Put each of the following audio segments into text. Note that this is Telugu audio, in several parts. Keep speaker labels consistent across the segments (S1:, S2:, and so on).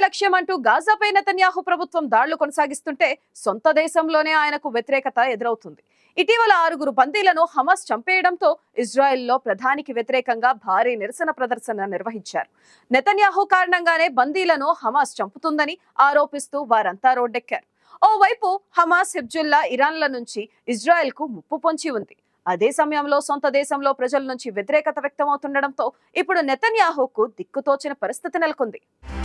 S1: లక్ష్యం అంటూ గాజాపై నెతన్యాహు ప్రభుత్వం దాడులు కొనసాగిస్తుంటే సొంత దేశంలోనే ఆయనకు వ్యతిరేకత ఎదురవుతుంది. ఇటీవల 6 బందీలను హమాస్ చంపేయడంతో ఇజ్రాయెల్లో ప్రధానికి వ్యతిరేకంగా భారీ నిరసన ప్రదర్శన నిర్వహించారు. నెతన్యాహు కారణంగానే బందీలను హమాస్ చంపుతుందని ఆరోపిస్తూ వారంతా రోడ్డెక్కారు. ఓవైపు హమాస్, హిజ్బుల్లా, ఇరాన్ల నుంచి ఇజ్రాయెల్కు ముప్పు పొంచి ఉంది. అదే సమయంలో సొంత దేశంలో ప్రజల నుంచి వ్యతిరేకత వ్యక్తమవుతుండటంతో ఇప్పుడు నెతన్యాహుకు దిక్కుతోచిన పరిస్థితి నెలకొంది.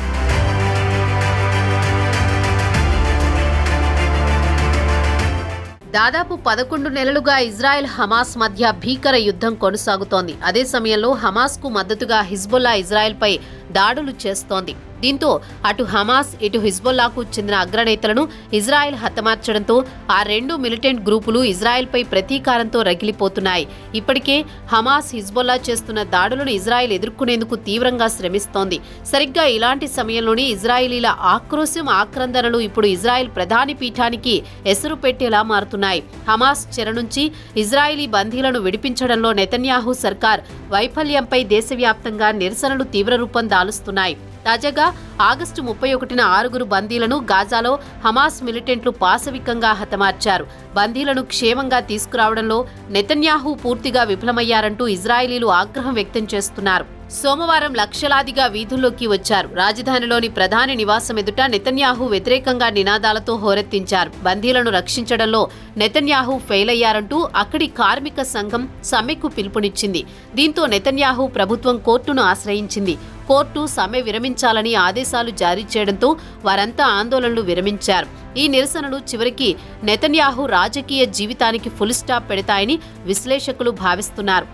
S2: దాదాపు 11 నెలలుగా ఇజ్రాయెల్ హమాస్ మధ్య భీకర యుద్ధం కొనసాగుతోంది. అదే సమయంలో హమాస్కు మద్దతుగా హిజ్బుల్లా ఇజ్రాయెల్పై దాడులు చేస్తోంది. దీంతో అటు హమాస్, ఇటు హిజ్బుల్లాకు చెందిన అగ్రనేతలను ఇజ్రాయెల్ హతమార్చడంతో ఆ రెండు మిలిటెంట్ గ్రూపులు ఇజ్రాయెల్పై ప్రతీకారంతో రగిలిపోతున్నాయి. ఇప్పటికే హమాస్, హిజ్బుల్లా చేస్తున్న దాడులను ఇజ్రాయెల్ ఎదుర్కొనేందుకు తీవ్రంగా శ్రమిస్తోంది. సరిగ్గా ఇలాంటి సమయంలోనే ఇజ్రాయిలీల ఆక్రోశం, ఆక్రందనలు ఇప్పుడు ఇజ్రాయెల్ ప్రధాని పీఠానికి ఎసరు పెట్టేలా మారుతున్నాయి. హమాస్ చెర నుంచి ఇజ్రాయిలీ బందీలను విడిపించడంలో నెతన్యాహు సర్కార్ వైఫల్యంపై దేశవ్యాప్తంగా నిరసనలు తీవ్ర రూపం దాలుస్తున్నాయి. తాజాగా ఆగస్టు 31న 6 బందీలను గాజాలో హమాస్ మిలిటెంట్లు పాశవికంగా హతమార్చారు. బందీలను క్షేమంగా తీసుకురావడంలో నెతన్యాహు పూర్తిగా విఫలమయ్యారంటూ ఇజ్రాయిలీలు ఆగ్రహం వ్యక్తం చేస్తున్నారు. సోమవారం లక్షలాదిగా వీధుల్లోకి వచ్చారు. రాజధానిలోని ప్రధాని నివాసం ఎదుట నెతన్యాహు వ్యతిరేకంగా నినాదాలతో హోరెత్తించారు. బందీలను రక్షించడంలో నెతన్యాహు ఫెయిల్ అయ్యారంటూ అక్కడి కార్మిక సంఘం సమ్మెకు పిలుపునిచ్చింది. దీంతో నెతన్యాహు ప్రభుత్వం కోర్టును ఆశ్రయించింది. కోర్టు సమ్మె విరమించాలని ఆదేశాలు జారీ చేయడంతో వారంతా ఆందోళనలు విరమించారు. ఈ నిరసనలు చివరికి నెతన్యాహు రాజకీయ జీవితానికి ఫుల్ స్టాప్ పెడతాయని విశ్లేషకులు భావిస్తున్నారు.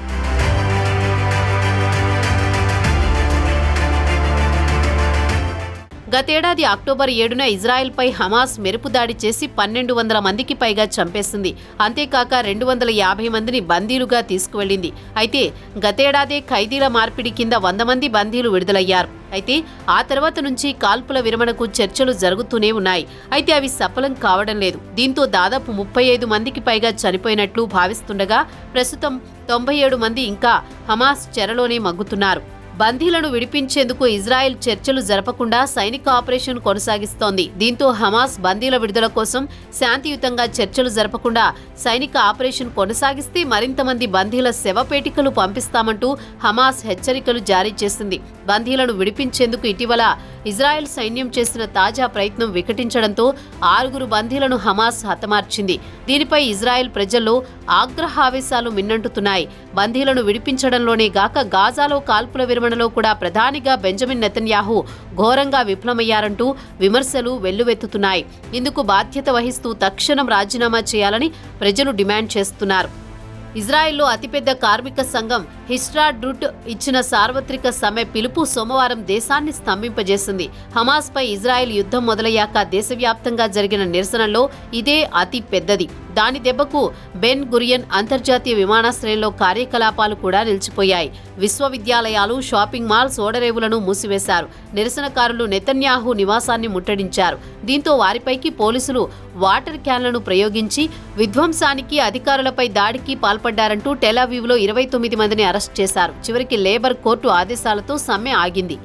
S2: గతేడాది అక్టోబర్ 7న ఇజ్రాయెల్పై హమాస్ మెరుపు దాడి చేసి 1200 మందికి పైగా చంపేసింది. అంతేకాక 250 మందిని బందీలుగా తీసుకువెళ్లింది. అయితే గతేడాదే ఖైదీల మార్పిడి కింద 100 మంది బందీలు విడుదలయ్యారు. అయితే ఆ తర్వాత నుంచి కాల్పుల విరమణకు చర్చలు జరుగుతూనే ఉన్నాయి. అయితే అవి సఫలం కావడం లేదు. దీంతో దాదాపు 35 మందికి పైగా చనిపోయినట్లు భావిస్తుండగా ప్రస్తుతం 97 మంది ఇంకా హమాస్ చెరలోనే మగ్గుతున్నారు. బందీలను విడిపించేందుకు ఇజ్రాయెల్ చర్చలు జరపకుండా సైనిక ఆపరేషన్ కొనసాగిస్తోంది. దీంతో హమాస్ బందీల విడుదల కోసం శాంతియుతంగా చర్చలు జరపకుండా సైనిక ఆపరేషన్ కొనసాగిస్తే మరింత మంది బందీల శవపేటికలు పంపిస్తామంటూ హమాస్ హెచ్చరికలు జారీ చేసింది. బందీలను విడిపించేందుకు ఇటీవల ఇజ్రాయెల్ సైన్యం చేసిన తాజా ప్రయత్నం వికటించడంతో 6 బందీలను హమాస్ హతమార్చింది. దీనిపై ఇజ్రాయెల్ ప్రజల్లో ఆగ్రహావేశాలు మిన్నంటుతున్నాయి. బందీలను విడిపించడంలోనే గాక గాజాలో కాల్పుల విరమణలో కూడా ప్రధానిగా బెంజమిన్ నెతన్యాహు ఘోరంగా విఫలమయ్యారంటూ విమర్శలు వెల్లువెత్తుతున్నాయి. ఇందుకు బాధ్యత వహిస్తూ తక్షణం రాజీనామా చేయాలని ప్రజలు డిమాండ్ చేస్తున్నారు. ఇజ్రాయెల్లో అతిపెద్ద కార్మిక సంఘం హిస్టాడ్రూట్ ఇచ్చిన సార్వత్రిక సమ్మె పిలుపు సోమవారం దేశాన్ని స్తంభింపజేసింది. హమాస్పై ఇజ్రాయెల్ యుద్ధం మొదలయ్యాక దేశవ్యాప్తంగా జరిగిన నిరసనల్లో ఇదే అతి పెద్దది. దాని దెబ్బకు బెన్ గురియన్ అంతర్జాతీయ విమానాశ్రయంలో కార్యకలాపాలు కూడా నిలిచిపోయాయి. విశ్వవిద్యాలయాలు, షాపింగ్ మాల్స్, ఓడరేవులను మూసివేశారు. నిరసనకారులు నెతన్యాహు నివాసాన్ని ముట్టడించారు. దీంతో వారిపైకి పోలీసులు వాటర్ క్యాన్లను ప్రయోగించి విధ్వంసానికి, అధికారులపై దాడికి పాల్పడ్డారంటూ టెల్-అవీవ్లో 29 మందిని అరెస్ట్ చేశారు. చివరికి లేబర్ కోర్టు ఆదేశాలతో సమ్మె ఆగింది.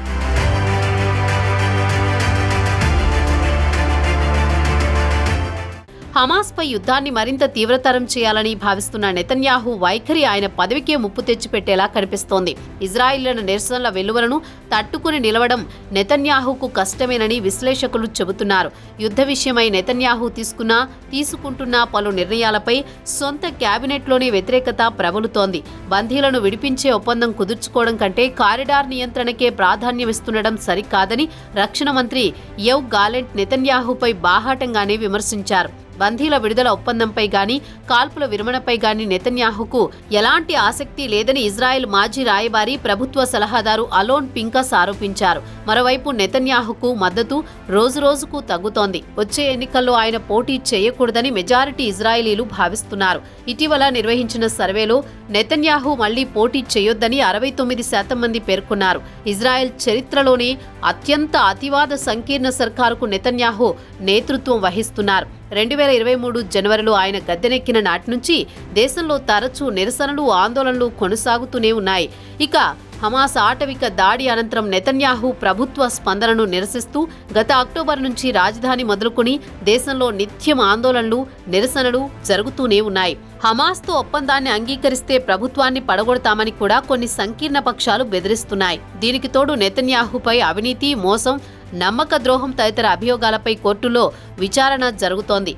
S2: హమాస్పై యుద్ధాన్ని మరింత తీవ్రతరం చేయాలని భావిస్తున్న నెతన్యాహు వైఖరి ఆయన పదవికే ముప్పు తెచ్చిపెట్టేలా కనిపిస్తోంది. ఇజ్రాయిలీల నిరసనల వెలువలను తట్టుకుని నిలవడం నెతన్యాహుకు కష్టమేనని విశ్లేషకులు చెబుతున్నారు. యుద్ధ విషయమై నెతన్యాహు తీసుకుంటున్న పలు నిర్ణయాలపై సొంత క్యాబినెట్లోనే వ్యతిరేకత ప్రబలుతోంది. బందీలను విడిపించే ఒప్పందం కుదుర్చుకోవడం కంటే కారిడార్ నియంత్రణకే ప్రాధాన్యమిస్తుండడం సరికాదని రక్షణ మంత్రి యవ్ గాలెంట్ నెతన్యాహుపై బాహాటంగానే విమర్శించారు. బందీల విడుదల ఒప్పందంపై గాని, కాల్పుల విరమణపై గాని నెతన్యాహుకు ఎలాంటి ఆసక్తి లేదని ఇజ్రాయెల్ మాజీ రాయబారి, ప్రభుత్వ సలహాదారు అలోన్ పింకస్ ఆరోపించారు. మరోవైపు నెతన్యాహుకు మద్దతు రోజురోజుకు తగ్గుతోంది. వచ్చే ఎన్నికల్లో ఆయన పోటీ చేయకూడదని మెజారిటీ ఇజ్రాయెలీలు భావిస్తున్నారు. ఇటీవల నిర్వహించిన సర్వేలో నెతన్యాహు మళ్లీ పోటీ చేయొద్దని 69% మంది పేర్కొన్నారు. ఇజ్రాయెల్ చరిత్రలోనే అత్యంత అతివాద సంకీర్ణ సర్కారుకు నెతన్యాహు నేతృత్వం వహిస్తున్నారు. 2023 జనవరిలో ఆయన గద్దెనెక్కిన నాటి నుంచి దేశంలో తరచూ నిరసనలు, ఆందోళనలు కొనసాగుతూనే ఉన్నాయి. ఇక హమాస్ ఆటవిక దాడి అనంతరం నెతన్యాహు ప్రభుత్వ స్పందనను నిరసిస్తూ గత అక్టోబర్ నుంచి రాజధాని మొదలుకొని దేశంలో నిత్యం ఆందోళనలు, నిరసనలు జరుగుతూనే ఉన్నాయి. హమాస్తో ఒప్పందాన్ని అంగీకరిస్తే ప్రభుత్వాన్ని పడగొడతామని కూడా కొన్ని సంకీర్ణ పక్షాలు బెదిరిస్తున్నాయి. దీనికి తోడు నెతన్యాహుపై అవినీతి, మోసం, నమ్మక ద్రోహం తదితర అభియోగాలపై కోర్టులో విచారణ జరుగుతోంది.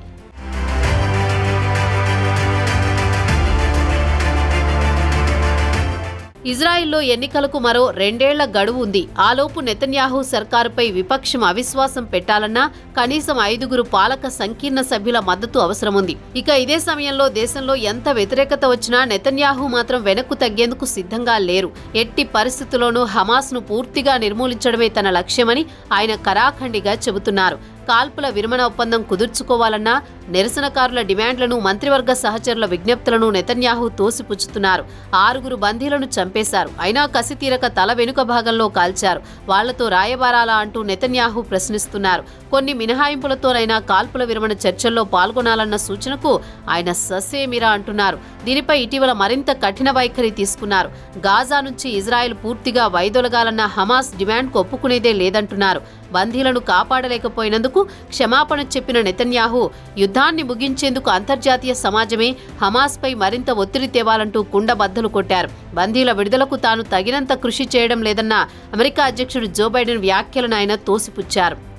S2: ఇజ్రాయిల్లో ఎన్నికలకు మరో 2 ఏళ్ల గడువు ఉంది. ఆలోపు నెతన్యాహు సర్కారుపై విపక్షం అవిశ్వాసం పెట్టాలన్నా కనీసం 5 పాలక సంకీర్ణ సభ్యుల మద్దతు అవసరముంది. ఇక ఇదే సమయంలో దేశంలో ఎంత వ్యతిరేకత వచ్చినా నెతన్యాహు మాత్రం వెనక్కు తగ్గేందుకు సిద్ధంగా లేరు. ఎట్టి పరిస్థితుల్లోనూ హమాస్ను పూర్తిగా నిర్మూలించడమే తన లక్ష్యమని ఆయన కరాఖండిగా చెబుతున్నారు. కాల్పుల విరమణ ఒప్పందం కుదుర్చుకోవాలన్న నిరసనకారుల డిమాండ్లను, మంత్రివర్గ సహచరుల విజ్ఞప్తులను నెతన్యాహు తోసిపుచ్చుతున్నారు. 6 బందీలను చంపేశారు. అయినా కసితీరక తల వెనుక భాగంలో కాల్చారు. వాళ్లతో రాయబారాలా అంటూ నెతన్యాహు ప్రశ్నిస్తున్నారు. కొన్ని మినహాయింపులతోనైనా కాల్పుల విరమణ చర్చల్లో పాల్గొనాలన్న సూచనకు ఆయన ససేమిరా అంటున్నారు. దీనిపై ఇటీవల మరింత కఠిన వైఖరి తీసుకున్నారు. గాజా నుంచి ఇజ్రాయెల్ పూర్తిగా వైదొలగాలన్న హమాస్ డిమాండ్కు ఒప్పుకునేదే లేదంటున్నారు. బందీలను కాపాడలేకపోయినందుకు క్షమాపణ చెప్పిన నెతన్యాహు యుద్ధాన్ని ముగించేందుకు అంతర్జాతీయ సమాజమే హమాస్పై మరింత ఒత్తిడి తేవాలంటూ కుండబద్దలు కొట్టారు. బందీల విడుదలకు తాను తగినంత కృషి చేయడం లేదన్న అమెరికా అధ్యక్షుడు జో బైడెన్ వ్యాఖ్యలను ఆయన తోసిపుచ్చారు.